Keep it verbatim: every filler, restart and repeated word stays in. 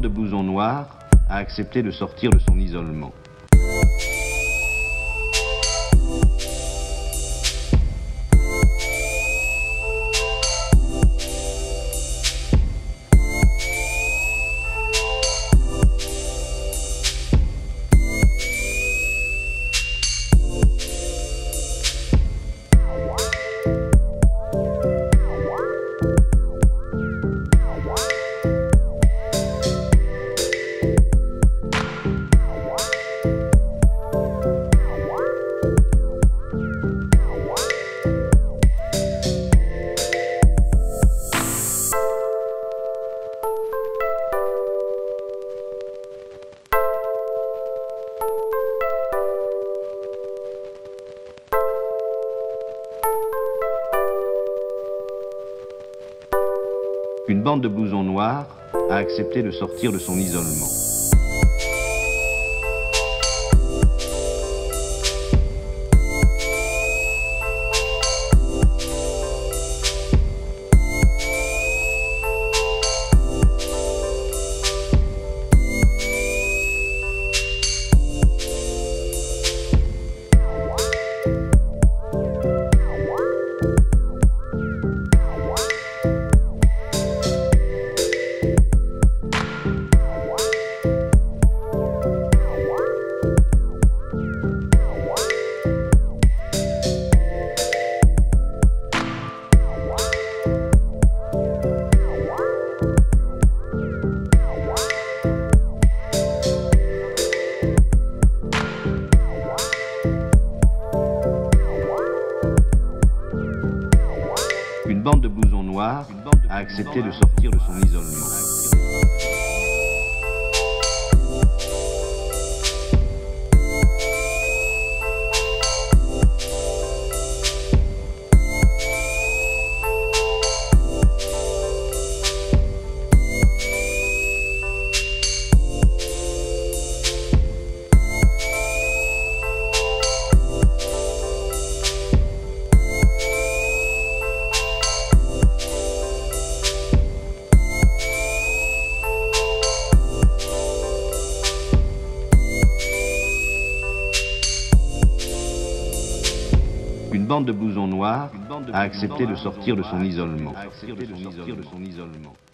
de Blousons Noirs a accepté de sortir de son isolement. Une bande de blousons noirs a accepté de sortir de son isolement. Une bande de blousons noirs a accepté de sortir de son isolement. Une bande de blousons noirs a accepté de sortir de son isolement.